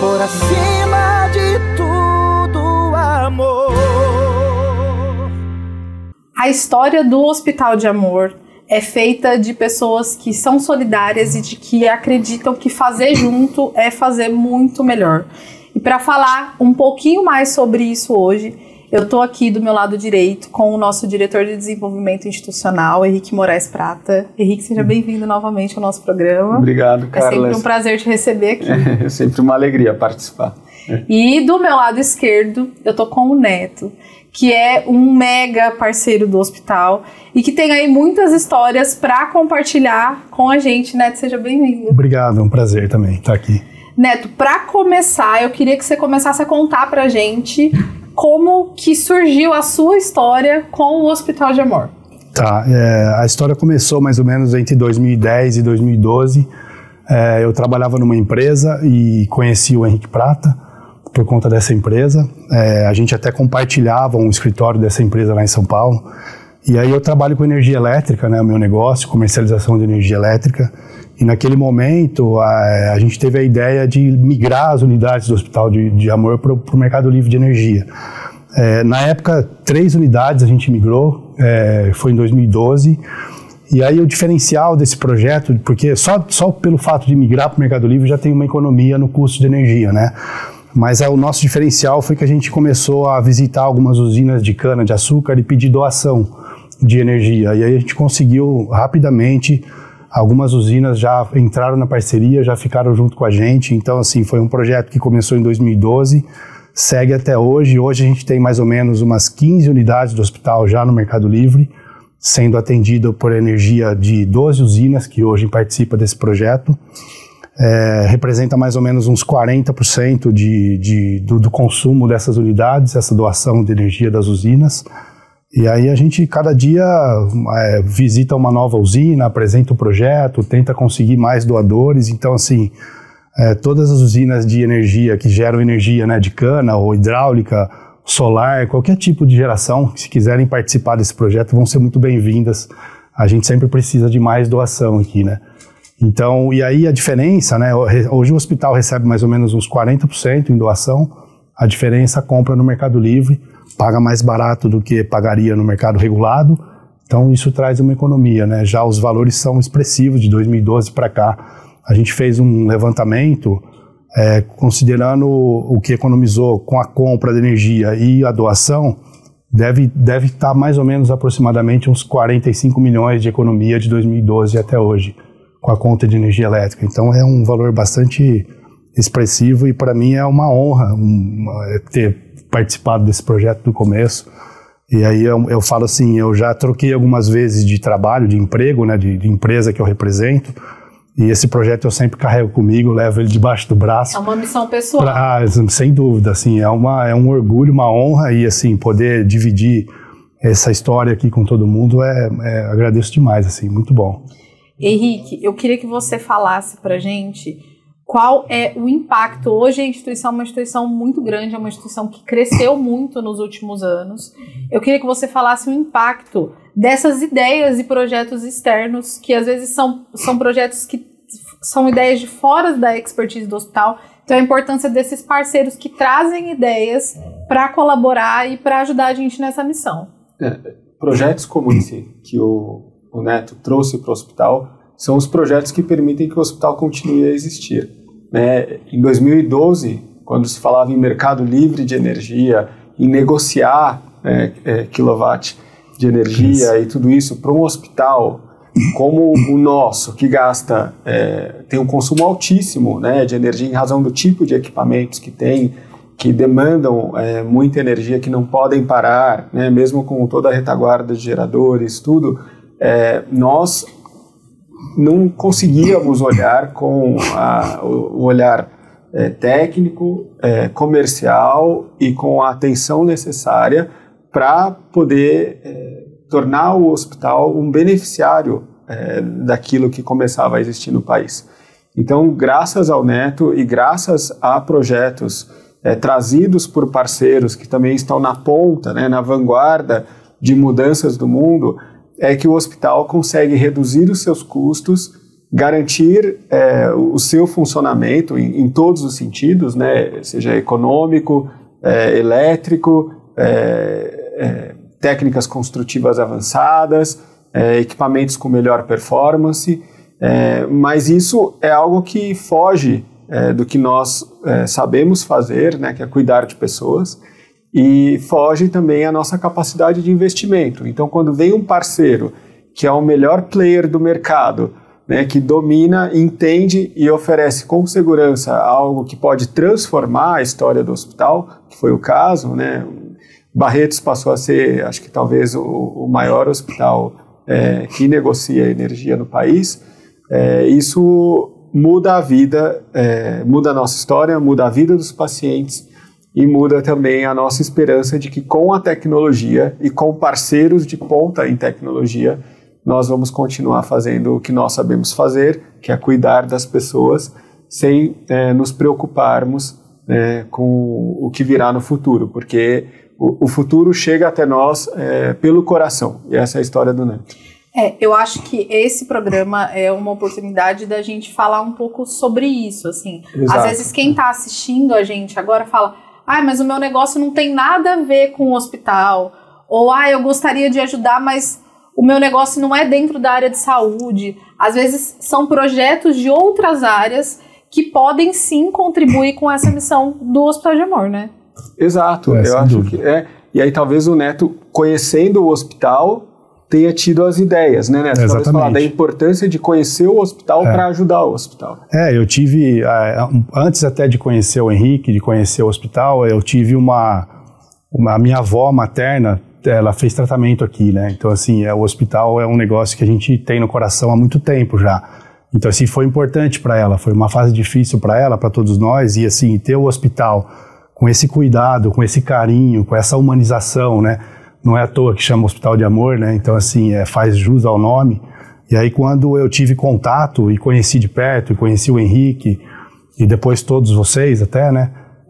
por acima de tudo, amor. A história do Hospital de Amor é feita de pessoas que são solidárias e de que acreditam que fazer junto é fazer muito melhor. E para falar um pouquinho mais sobre isso hoje, eu estou aqui do meu lado direito com o nosso diretor de desenvolvimento institucional, Henrique Moraes Prata. Henrique, seja bem-vindo novamente ao nosso programa. Obrigado, Carla. É sempre um prazer te receber aqui. É sempre uma alegria participar. E do meu lado esquerdo, eu estou com o Neto, que é um mega parceiro do hospital e que tem aí muitas histórias para compartilhar com a gente. Neto, seja bem-vindo. Obrigado, é um prazer também estar aqui. Neto, para começar, eu queria que você começasse a contar pra gente como que surgiu a sua história com o Hospital de Amor. Tá, a história começou mais ou menos entre 2010 e 2012. Eu trabalhava numa empresa e conheci o Henrique Prata por conta dessa empresa. A gente até compartilhava um escritório dessa empresa lá em São Paulo. E aí eu trabalho com energia elétrica, né, o meu negócio, comercialização de energia elétrica. E naquele momento a gente teve a ideia de migrar as unidades do Hospital de Amor para o Mercado Livre de Energia. Na época, 3 unidades a gente migrou, foi em 2012. E aí o diferencial desse projeto, porque só pelo fato de migrar para o Mercado Livre já tem uma economia no custo de energia, né? Mas o nosso diferencial foi que a gente começou a visitar algumas usinas de cana-de-açúcar e pedir doação de energia. E aí a gente conseguiu rapidamente, algumas usinas já entraram na parceria, já ficaram junto com a gente. Então, assim, foi um projeto que começou em 2012, segue até hoje. Hoje a gente tem mais ou menos umas 15 unidades do hospital já no Mercado Livre, sendo atendido por energia de 12 usinas que hoje participam desse projeto. Representa mais ou menos uns 40% do consumo dessas unidades, essa doação de energia das usinas. E aí a gente, cada dia, visita uma nova usina, apresenta o projeto, tenta conseguir mais doadores. Então, assim, todas as usinas de energia que geram energia, né, de cana ou hidráulica, solar, qualquer tipo de geração, se quiserem participar desse projeto, vão ser muito bem-vindas. A gente sempre precisa de mais doação aqui, né? Então, e aí a diferença, né, hoje o hospital recebe mais ou menos uns 40% em doação, a diferença compra no Mercado Livre, paga mais barato do que pagaria no mercado regulado, então isso traz uma economia, né? Já os valores são expressivos de 2012 para cá. A gente fez um levantamento considerando o que economizou com a compra de energia e a doação, deve estar mais ou menos aproximadamente uns 45 milhões de economia de 2012 até hoje, com a conta de energia elétrica. Então é um valor bastante expressivo e para mim é uma honra ter participado desse projeto do começo. E aí eu falo assim, eu já troquei algumas vezes de trabalho, de emprego, né, de empresa que eu represento, e esse projeto eu sempre carrego comigo, levo ele debaixo do braço. É uma missão pessoal. Sem dúvida, assim, é um orgulho, uma honra, e assim, poder dividir essa história aqui com todo mundo, agradeço demais, assim, muito bom. Henrique, eu queria que você falasse pra gente qual é o impacto. Hoje a instituição é uma instituição muito grande, é uma instituição que cresceu muito nos últimos anos. Eu queria que você falasse o impacto dessas ideias e projetos externos, que às vezes são projetos que são ideias de fora da expertise do hospital. Então a importância desses parceiros que trazem ideias para colaborar e para ajudar a gente nessa missão. Projetos como esse que o Neto trouxe para o hospital são os projetos que permitem que o hospital continue a existir. Em 2012, quando se falava em mercado livre de energia, em negociar quilowatt de energia e tudo isso para um hospital como o nosso, que gasta, tem um consumo altíssimo, né, de energia em razão do tipo de equipamentos que tem, que demandam muita energia, que não podem parar, né, mesmo com toda a retaguarda de geradores, tudo, nós não conseguíamos olhar com o olhar técnico, comercial e com a atenção necessária para poder tornar o hospital um beneficiário daquilo que começava a existir no país. Então, graças ao Neto e graças a projetos trazidos por parceiros que também estão na ponta, né, na vanguarda de mudanças do mundo, é que o hospital consegue reduzir os seus custos, garantir o seu funcionamento em todos os sentidos, né, seja econômico, elétrico, técnicas construtivas avançadas, equipamentos com melhor performance, mas isso é algo que foge do que nós sabemos fazer, né, que é cuidar de pessoas, e foge também a nossa capacidade de investimento. Então, quando vem um parceiro que é o melhor player do mercado, né, que domina, entende e oferece com segurança algo que pode transformar a história do hospital, que foi o caso, né? Barretos passou a ser, acho que talvez o maior hospital que negocia energia no país. Isso muda a vida, muda a nossa história, muda a vida dos pacientes e muda também a nossa esperança de que com a tecnologia e com parceiros de ponta em tecnologia, nós vamos continuar fazendo o que nós sabemos fazer, que é cuidar das pessoas, sem nos preocuparmos com o que virá no futuro, porque o futuro chega até nós pelo coração, e essa é a história do Neto. Eu acho que esse programa é uma oportunidade da gente falar um pouco sobre isso, assim. Exato. Às vezes quem está assistindo a gente agora fala, mas o meu negócio não tem nada a ver com o hospital, ou eu gostaria de ajudar, mas o meu negócio não é dentro da área de saúde. Às vezes são projetos de outras áreas que podem sim contribuir com essa missão do Hospital de Amor, né? Exato, eu acho que E aí talvez o Neto, conhecendo o hospital, tenha tido as ideias, né, Neto? Talvez falar da importância de conhecer o hospital para ajudar o hospital. Eu tive, antes até de conhecer o Henrique, de conhecer o hospital, eu tive a minha avó materna, ela fez tratamento aqui, né? Então, assim, o hospital é um negócio que a gente tem no coração há muito tempo já. Então, assim, foi importante para ela, foi uma fase difícil para ela, para todos nós, e assim, ter o hospital com esse cuidado, com esse carinho, com essa humanização, né? Não é à toa que chama Hospital de Amor, né? Então, assim, faz jus ao nome. E aí, quando eu tive contato e conheci de perto, e conheci o Henrique, e depois todos vocês até, né?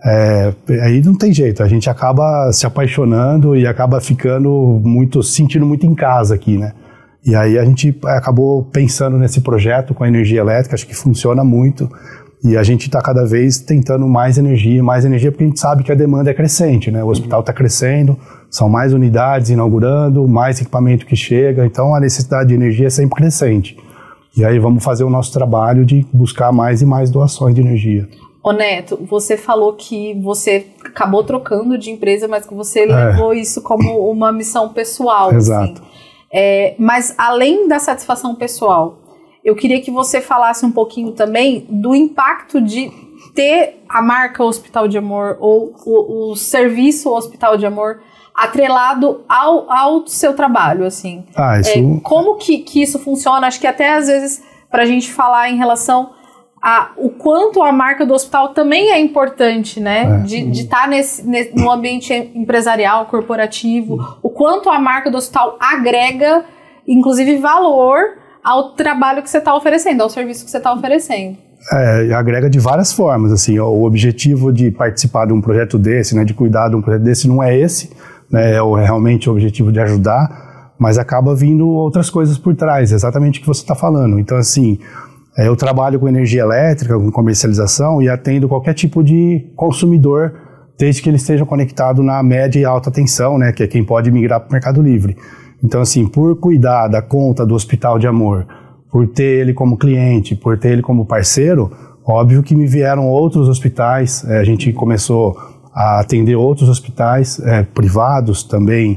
Aí não tem jeito, a gente acaba se apaixonando e acaba ficando sentindo muito em casa aqui, né? E aí a gente acabou pensando nesse projeto com a energia elétrica, acho que funciona muito, e a gente está cada vez tentando mais energia, porque a gente sabe que a demanda é crescente, né? O hospital está crescendo, são mais unidades inaugurando, mais equipamento que chega, então a necessidade de energia é sempre crescente. E aí vamos fazer o nosso trabalho de buscar mais e mais doações de energia. Ô Neto, você falou que você acabou trocando de empresa, mas que você levou isso como uma missão pessoal. Exato. Assim. Mas além da satisfação pessoal, eu queria que você falasse um pouquinho também do impacto de ter a marca Hospital de Amor ou o serviço Hospital de Amor atrelado ao seu trabalho, assim. Como que isso funciona? Acho que até às vezes para a gente falar em relação o quanto a marca do hospital também é importante, né? De estar no ambiente empresarial, corporativo, o quanto a marca do hospital agrega, inclusive, valor ao trabalho que você está oferecendo, ao serviço que você está oferecendo. Agrega de várias formas, assim, o objetivo de participar de um projeto desse, né, de cuidar de um projeto desse não é esse, né, realmente o objetivo de ajudar, mas acaba vindo outras coisas por trás, exatamente o que você está falando. Então, assim, eu trabalho com energia elétrica, com comercialização e atendo qualquer tipo de consumidor, desde que ele esteja conectado na média e alta tensão, né, que é quem pode migrar para o Mercado Livre. Então, assim, por cuidar da conta do Hospital de Amor, por ter ele como cliente, por ter ele como parceiro, óbvio que me vieram outros hospitais, a gente começou a atender outros hospitais privados também,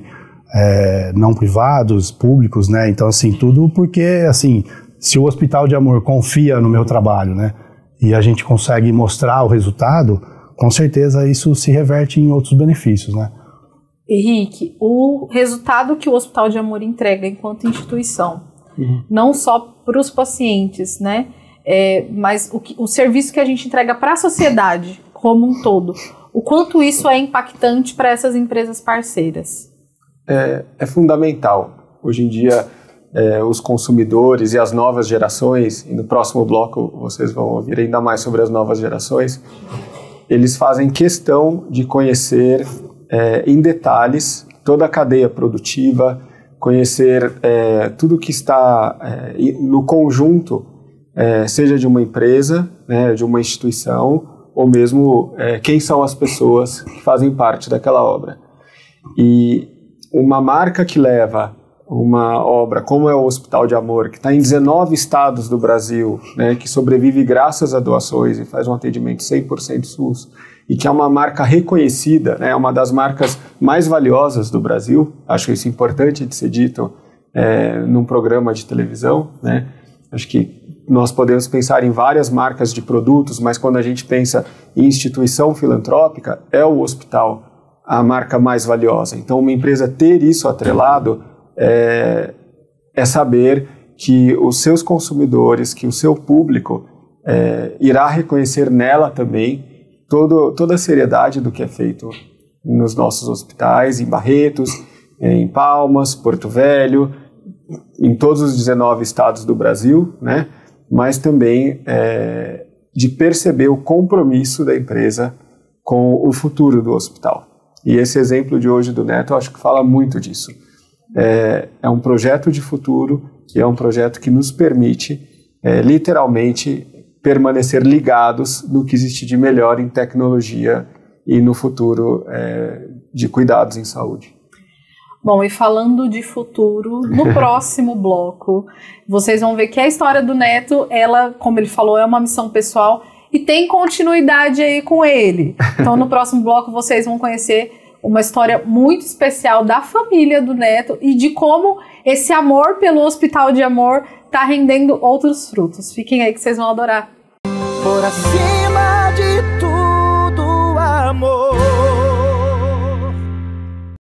não privados, públicos, né, então, assim, tudo porque, assim, se o Hospital de Amor confia no meu trabalho, né, e a gente consegue mostrar o resultado, com certeza isso se reverte em outros benefícios, né. Henrique, o resultado que o Hospital de Amor entrega enquanto instituição, não só para os pacientes, né, mas o serviço que a gente entrega para a sociedade como um todo, o quanto isso é impactante para essas empresas parceiras? É fundamental. Hoje em dia, os consumidores e as novas gerações, e no próximo bloco vocês vão ouvir ainda mais sobre as novas gerações, eles fazem questão de conhecer em detalhes toda a cadeia produtiva, conhecer tudo que está no conjunto seja de uma empresa, né, de uma instituição, ou mesmo quem são as pessoas que fazem parte daquela obra. E uma marca que leva uma obra como é o Hospital de Amor, que está em 19 estados do Brasil, né, que sobrevive graças a doações e faz um atendimento 100% SUS, e que é uma marca reconhecida, né, uma das marcas mais valiosas do Brasil, acho isso importante de ser dito num programa de televisão, né, acho que nós podemos pensar em várias marcas de produtos, mas quando a gente pensa em instituição filantrópica, é o hospital a marca mais valiosa. Então, uma empresa ter isso atrelado é saber que os seus consumidores, que o seu público irá reconhecer nela também toda a seriedade do que é feito nos nossos hospitais, em Barretos, em Palmas, Porto Velho, em todos os 19 estados do Brasil, né? Mas também de perceber o compromisso da empresa com o futuro do hospital. E esse exemplo de hoje do Neto, eu acho que fala muito disso. É um projeto de futuro e é um projeto que nos permite, literalmente, permanecer ligados no que existe de melhor em tecnologia e no futuro de cuidados em saúde. Bom, e falando de futuro, no próximo bloco, vocês vão ver que a história do Neto, ela, como ele falou, é uma missão pessoal e tem continuidade aí com ele. Então, no próximo bloco, vocês vão conhecer uma história muito especial da família do Neto e de como esse amor pelo Hospital de Amor está rendendo outros frutos. Fiquem aí que vocês vão adorar. Por acima de tudo, amor.